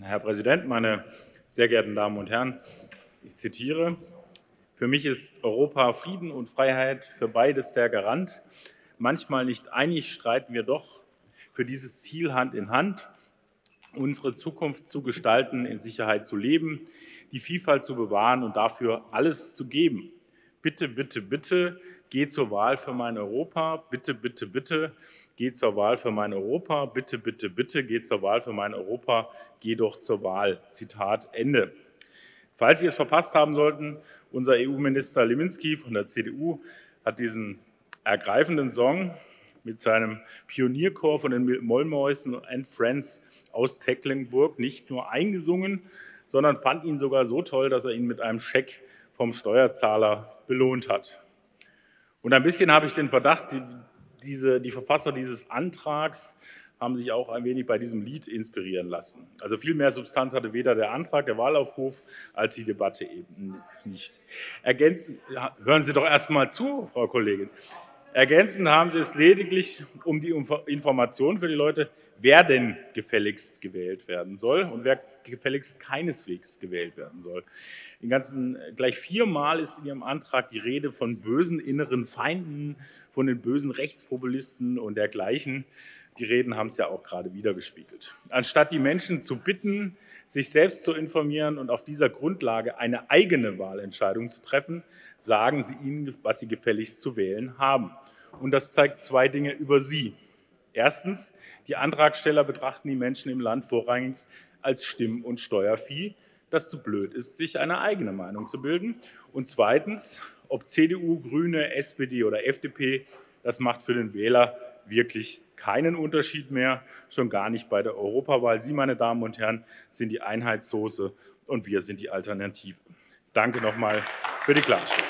Herr Präsident, meine sehr geehrten Damen und Herren! Ich zitiere: Für mich ist Europa Frieden und Freiheit, für beides der Garant. Manchmal nicht einig, streiten wir doch für dieses Ziel Hand in Hand, unsere Zukunft zu gestalten, in Sicherheit zu leben, die Vielfalt zu bewahren und dafür alles zu geben. Bitte, bitte, bitte, geh zur Wahl für mein Europa. Bitte, bitte, bitte, geh zur Wahl für mein Europa. Bitte, bitte, bitte, geh zur Wahl für mein Europa. Geh doch zur Wahl. Zitat Ende. Falls Sie es verpasst haben sollten, unser EU-Minister Liminski von der CDU hat diesen ergreifenden Song mit seinem Pionierchor von den Mollmäusen and Friends aus Tecklenburg nicht nur eingesungen, sondern fand ihn sogar so toll, dass er ihn mit einem Scheck vom Steuerzahler belohnt hat. Und ein bisschen habe ich den Verdacht, die Verfasser dieses Antrags haben sich auch ein wenig bei diesem Lied inspirieren lassen. Also viel mehr Substanz hatte weder der Antrag, der Wahlaufruf, als die Debatte eben nicht. Hören Sie doch erst mal zu, Frau Kollegin. Ergänzend haben Sie es lediglich um die Information für die Leute, wer denn gefälligst gewählt werden soll und wer gefälligst keineswegs gewählt werden soll. Gleich 4-mal ist in Ihrem Antrag die Rede von bösen inneren Feinden, von den bösen Rechtspopulisten und dergleichen. Die Reden haben es ja auch gerade widergespiegelt. Anstatt die Menschen zu bitten, sich selbst zu informieren und auf dieser Grundlage eine eigene Wahlentscheidung zu treffen, sagen Sie ihnen, was sie gefälligst zu wählen haben. Und das zeigt 2 Dinge über Sie. Erstens, die Antragsteller betrachten die Menschen im Land vorrangig als Stimm- und Steuervieh, das zu blöd ist, sich eine eigene Meinung zu bilden. Und zweitens, ob CDU, Grüne, SPD oder FDP, das macht für den Wähler wirklich keinen Unterschied mehr, schon gar nicht bei der Europawahl. Sie, meine Damen und Herren, sind die Einheitssoße und wir sind die Alternative. Danke nochmal für die Klarstellung.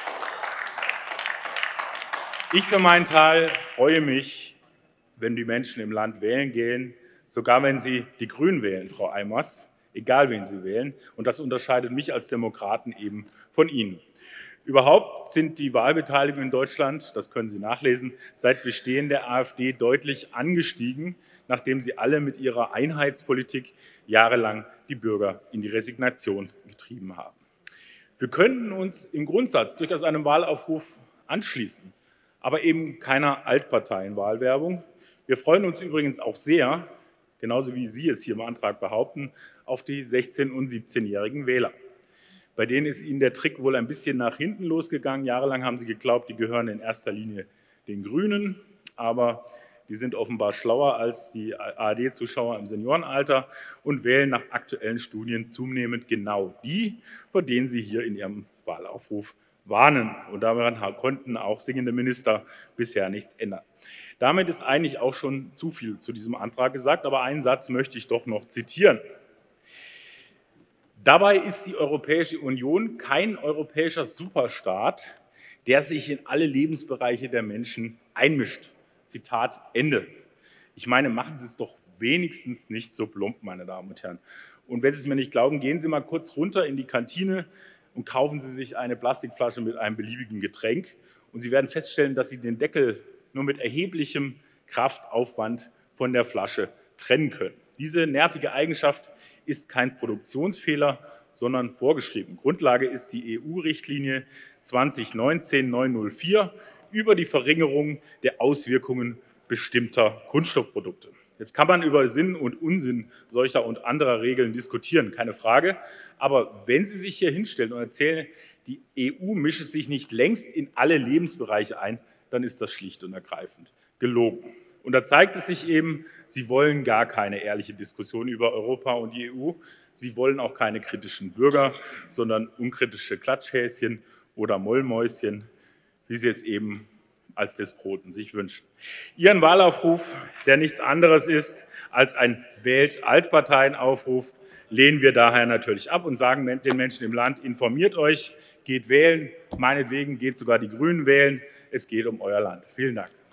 Ich für meinen Teil freue mich, wenn die Menschen im Land wählen gehen, sogar wenn sie die Grünen wählen, Frau Eimers, egal wen sie wählen. Und das unterscheidet mich als Demokraten eben von Ihnen. Überhaupt sind die Wahlbeteiligungen in Deutschland, das können Sie nachlesen, seit Bestehen der AfD deutlich angestiegen, nachdem sie alle mit ihrer Einheitspolitik jahrelang die Bürger in die Resignation getrieben haben. Wir könnten uns im Grundsatz durchaus einem Wahlaufruf anschließen, aber eben keiner Altparteienwahlwerbung. Wir freuen uns übrigens auch sehr, genauso wie Sie es hier im Antrag behaupten, auf die 16- und 17-jährigen Wähler. Bei denen ist Ihnen der Trick wohl ein bisschen nach hinten losgegangen. Jahrelang haben Sie geglaubt, die gehören in erster Linie den Grünen, aber die sind offenbar schlauer als die ARD-Zuschauer im Seniorenalter und wählen nach aktuellen Studien zunehmend genau die, vor denen Sie hier in Ihrem Wahlaufruf warnen. Und daran konnten auch singende Minister bisher nichts ändern. Damit ist eigentlich auch schon zu viel zu diesem Antrag gesagt, aber einen Satz möchte ich doch noch zitieren. Dabei ist die Europäische Union kein europäischer Superstaat, der sich in alle Lebensbereiche der Menschen einmischt. Zitat Ende. Ich meine, machen Sie es doch wenigstens nicht so plump, meine Damen und Herren. Und wenn Sie es mir nicht glauben, gehen Sie mal kurz runter in die Kantine und kaufen Sie sich eine Plastikflasche mit einem beliebigen Getränk. Und Sie werden feststellen, dass Sie den Deckel nur mit erheblichem Kraftaufwand von der Flasche trennen können. Diese nervige Eigenschaft ist kein Produktionsfehler, sondern vorgeschrieben. Grundlage ist die EU-Richtlinie 2019/904 über die Verringerung der Auswirkungen bestimmter Kunststoffprodukte. Jetzt kann man über Sinn und Unsinn solcher und anderer Regeln diskutieren, keine Frage. Aber wenn Sie sich hier hinstellen und erzählen, die EU mische sich nicht längst in alle Lebensbereiche ein, dann ist das schlicht und ergreifend gelogen. Und da zeigt es sich eben, Sie wollen gar keine ehrliche Diskussion über Europa und die EU. Sie wollen auch keine kritischen Bürger, sondern unkritische Klatschhäschen oder Mollmäuschen, wie Sie es eben als Despoten sich wünschen. Ihren Wahlaufruf, der nichts anderes ist als ein Wählt-Altparteien-Aufruf, lehnen wir daher natürlich ab und sagen den Menschen im Land, informiert euch, geht wählen, meinetwegen geht sogar die Grünen wählen. Es geht um euer Land. Vielen Dank.